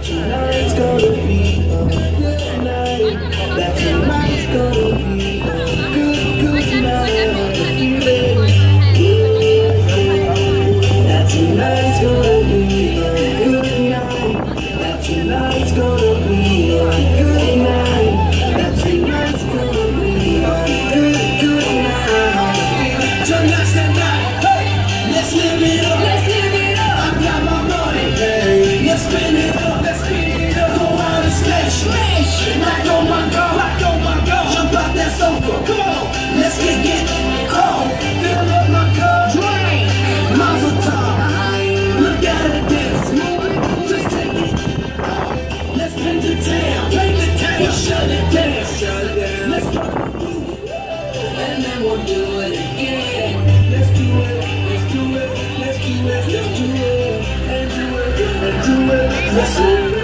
tonight's gonna be a good night. That tonight's gonna be a good night. That tonight's gonna be a good night. That tonight's gonna be a good night. That tonight's gonna be a good night. Tonight's the night. Hey, let's live it up. Let's live it up. I got my money. Hey, let's spin it up. Let's spin it up. Go out and smash. Like oh my God. Like oh my God. Jump out that sofa. Come on. Let's get cold. Fill up my cup. Drink. Mazel tov. Look at it dance. Just take it. Let's paint the town. Paint the town. Shut it down. Shut it down. Let's go. And then we'll do it again. Let's do it. Let's do it. Let's do it. Let's do it. And do it. And do it. Let's do it.